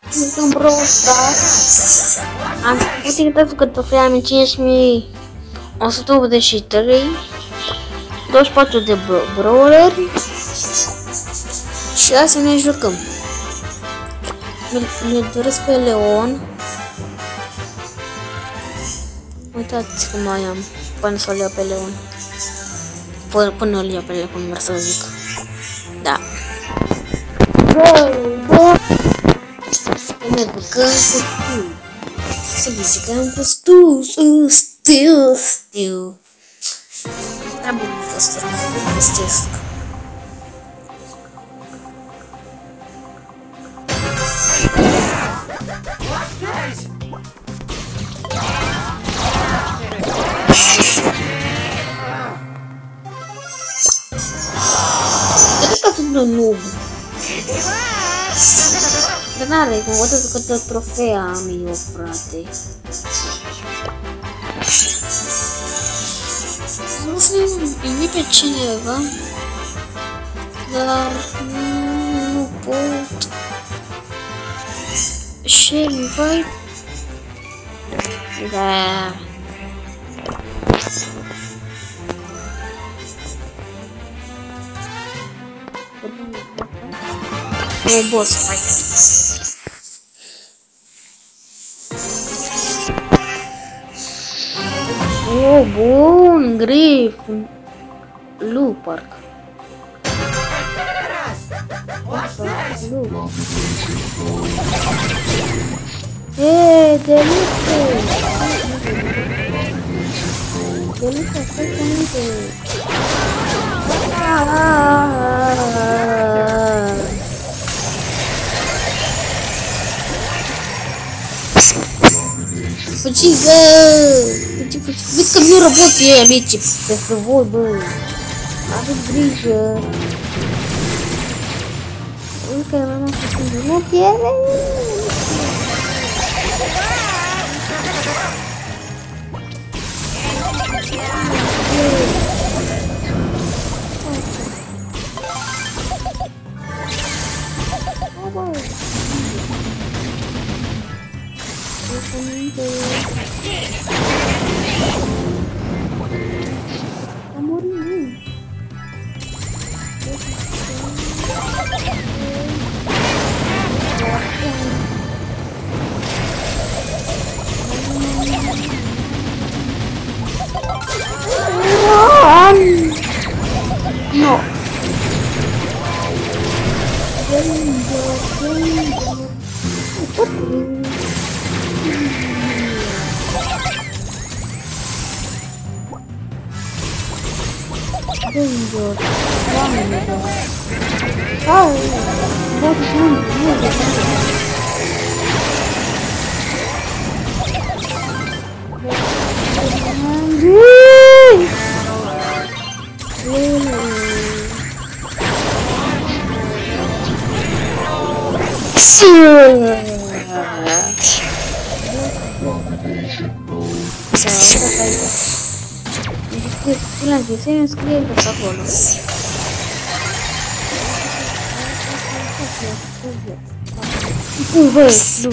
În Brawl Stars am făcut etichetatul că trofeam 5183, 24 de brawleri și hai să ne jucăm. Ne doresc pe Leon. Uitați cum mai am până să-l iau pe Leon. Până îl iau pe Leon, cum vreau să zic. Da. Ne jucăm cu Stu. Să ne jucăm cu Stu. Prea bun ăsta. Găsesc. Noob. Dar n-are, cum văd câtă trofee am eu, frate. Vreau să ne pe cineva, dar nu pot. Share invite. Da. O boss fight. Oh, bun, grif. Lu, parcă. Delice. Delice, stai cu minte. Fugiți, vezi că nu roboții ăia mici peste voi, bă. Aveți grijă. Încă m-am făcut, nu pierde. A murit. No. Danger. Oh, what is se inscrie pe acolo. Cum vei, du.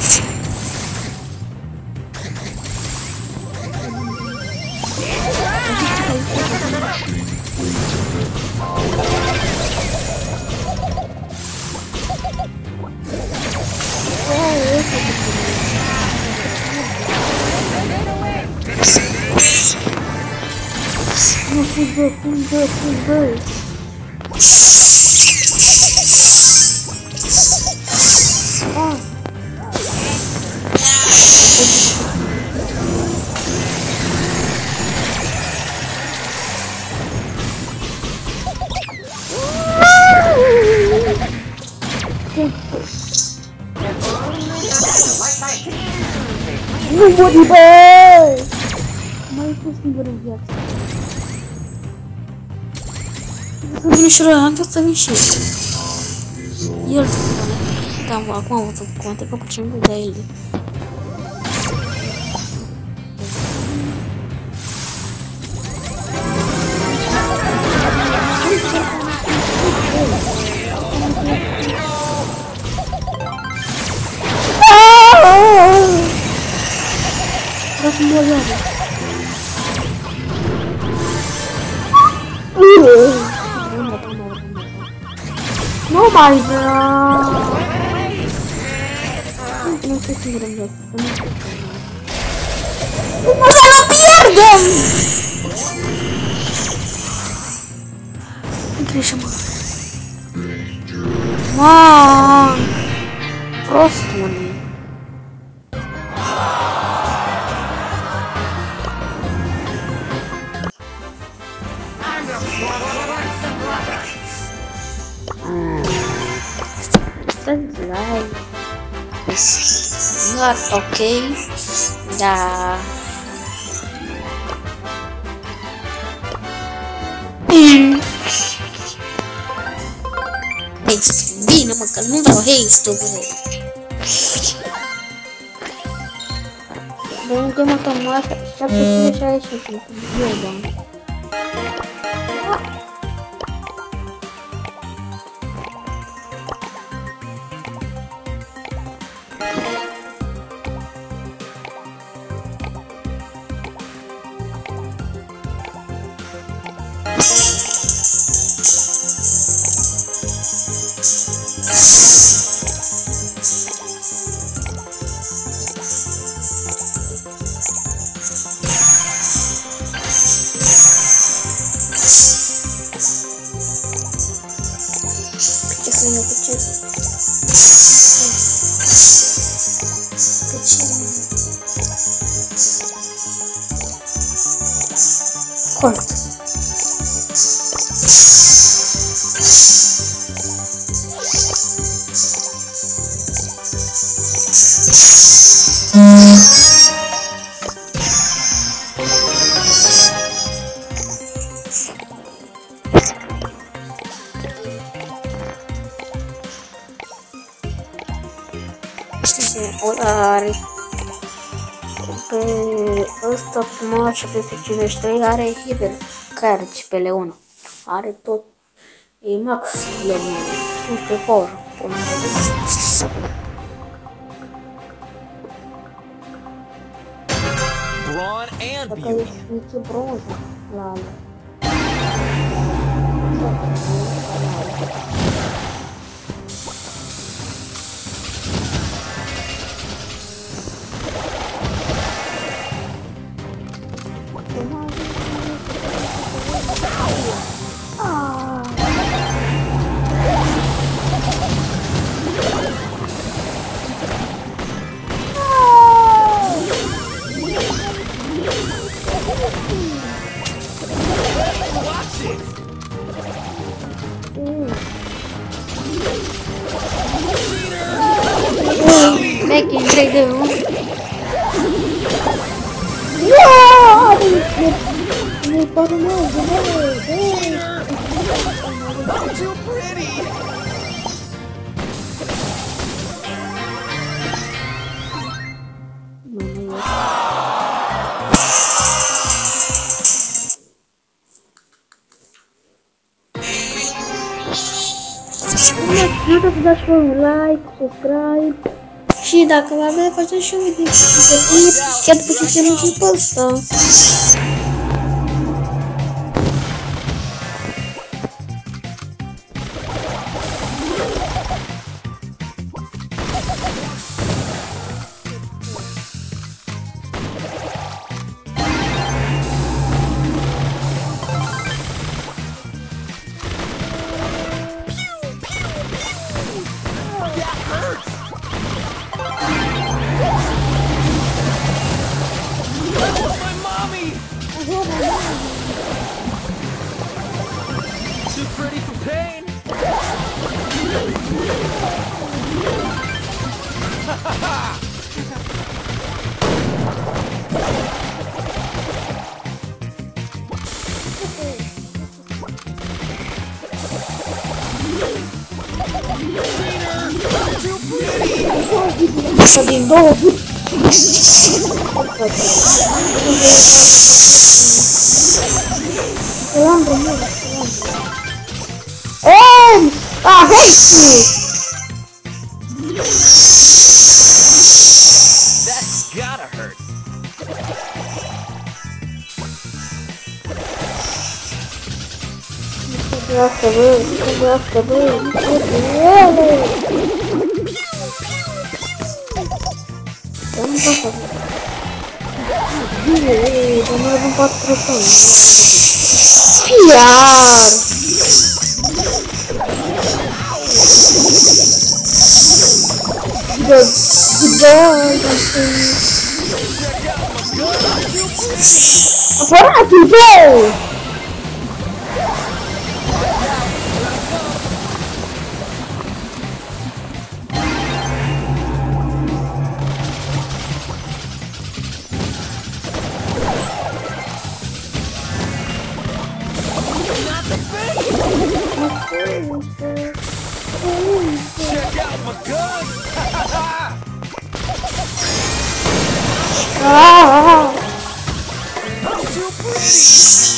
Football. Oh. Nobody boy! Mai fost singur în viață. Să vin și rău, am să vin și el. Da, acum am văzut cum te fac ce îmi da el. să mor iară. Nu mai vreau. Nu știu ce vrem. Nu să ne pierdem! Intră-și, mă. Man! Prostule. Live. Not okay. Da. Haste. Bine, mă, că nu vreau haste-ul, bă. De unde mă tom asta? 765. Eu, doamne. Corta. Are pe ăsta frumos 753 are hiper carci pe Leona. Are tot. E max Leona. Super power. Brawn and Dacă beauty. ești bronză la alea. Vecchi in 3-2-1. Mi pare male, I'm too pretty. Nu uitați să dați un like, subscribe și dacă vă avea, faceți și un video chiar după ce termin clipul ăsta. Too pretty for pain. Too pretty. Asta din două. Ah, That's gotta hurt. Asta, băi, ele! Dă-mi asta. Bine, dar mai avem 4 tone. Iar! Apărate, băi! Check out my gun! I'm too pretty!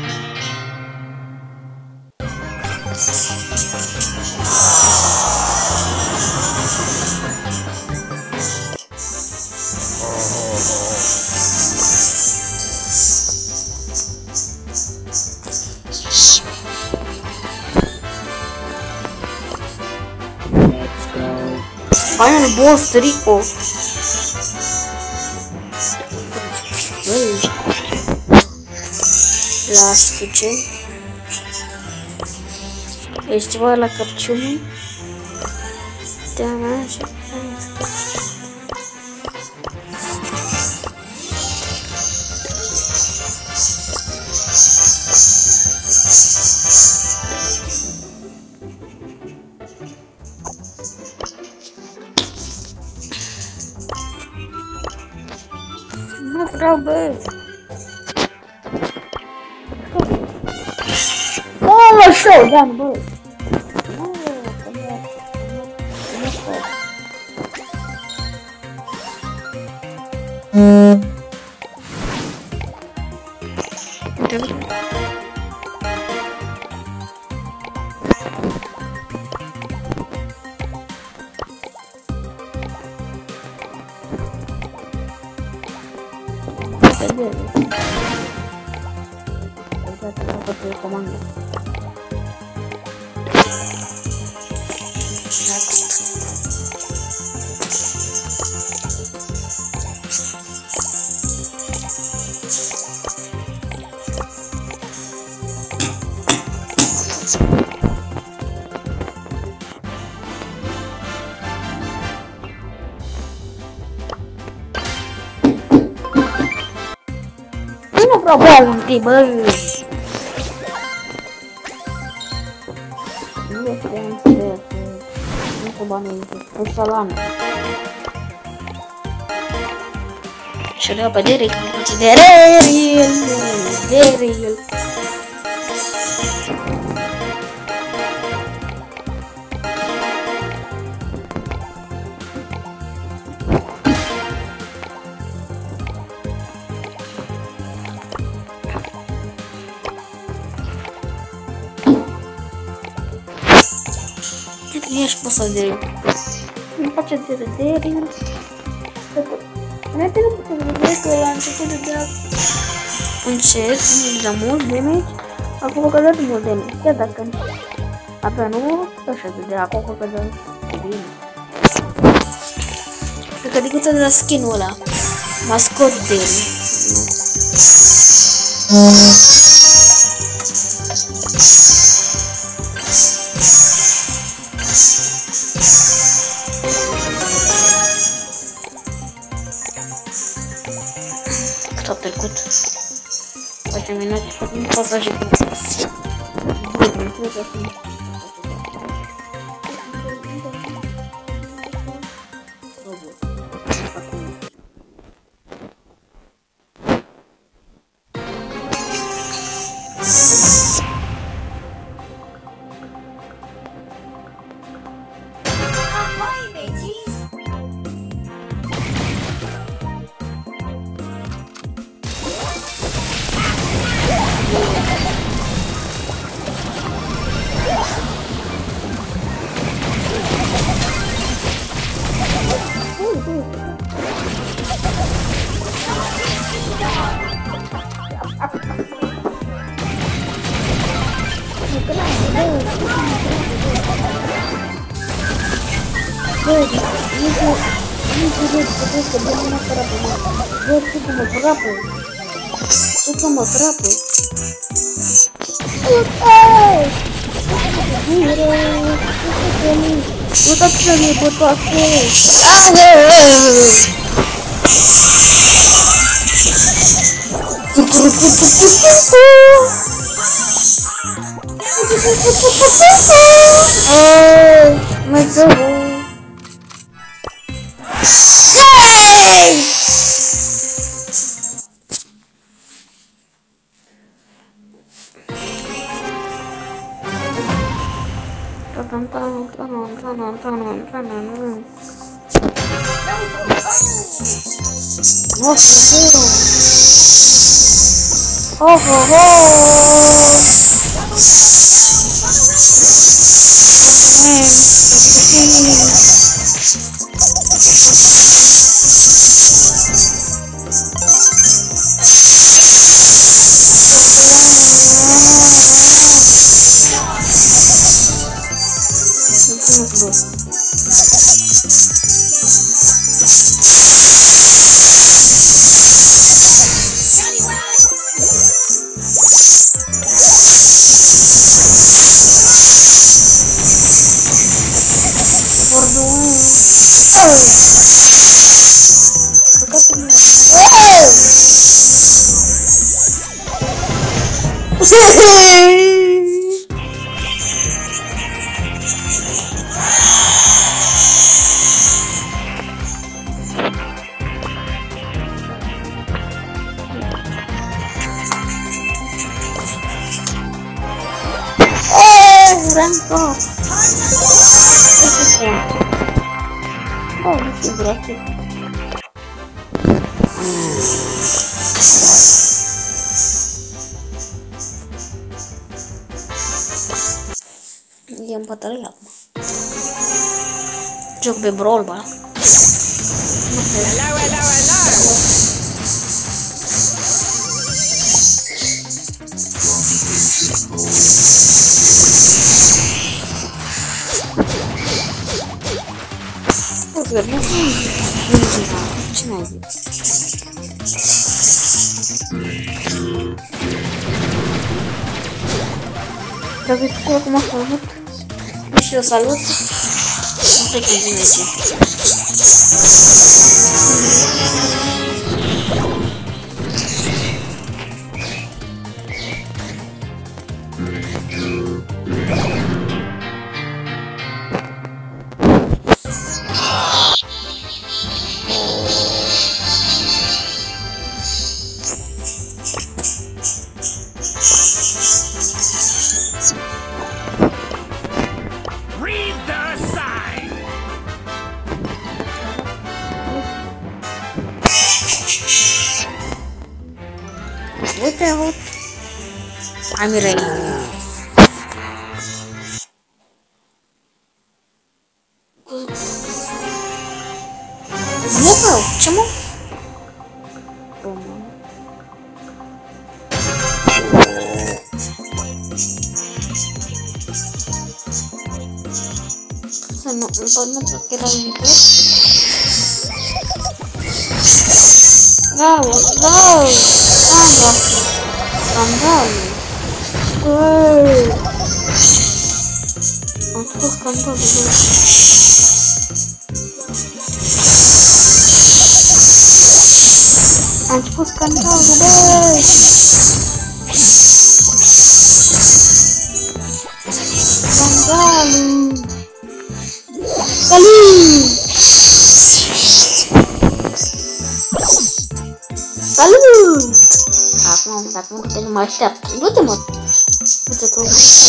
Final boss Rico. La ce? Ești ceva la căpciune? Da, așa. Nu vreau, bă! Oh, show, da, bă! Comando. Nu vreau bounty, bă! Nu salame. Și le-au pe Derek, de real. Ești pasat de el. Îmi face de real. Înainte nu putem vedea că la început de dea încet, nu dea mult damage, acum că dea mult damage, chiar dacă avea nu, așa de dea, acum că dea bine. Cred că decât de la skin-ul ăla, mascot de el. S-a trecut. Facem minut, nu pot să ajung. Suka mă frapă. Uitați-le pe toate. Mai dă. E în bătălie acum. Joc pe Brawl Ball. Ce n-ai zis? Dacă știu cum a făcut și eu salut. Nu știu cum vine ce. Uite, uite. Am mirei. Nu, bă, ce mă? Să nu că era un pic. Bravo, bravo! Scandal! Am spus scandal, am spus scandal, băi! Scandalul! Salut! Salut! Acum, dacă nu mă așteaptă. Du-te, mă! Du-te, că...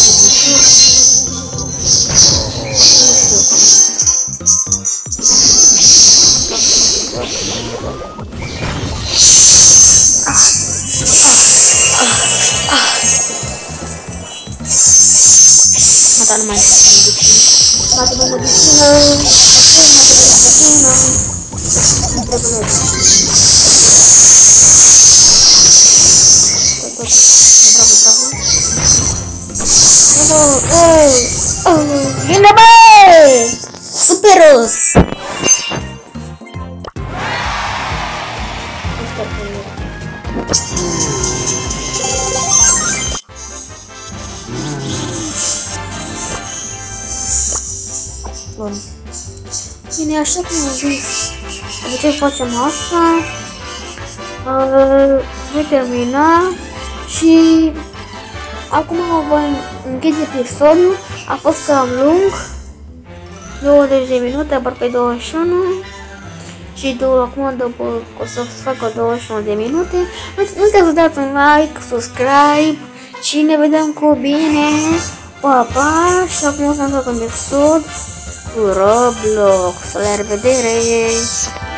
Mă, dar nu mai știu. Mă, trebuie medicină. Bravo, bravo. Bine, băi! Superos! Bun. Bine, așa cum am zis, de ce facem asta? Voi termina și acum voi închide episodul. A fost cam lung, 20 de minute, parcă 21 și acum după o să fac 21 de minute. Nu uitați să dați un like, subscribe și ne vedem cu bine. Pa, pa! Și acum o să-mi fac un episod cu Roblox. La revedere!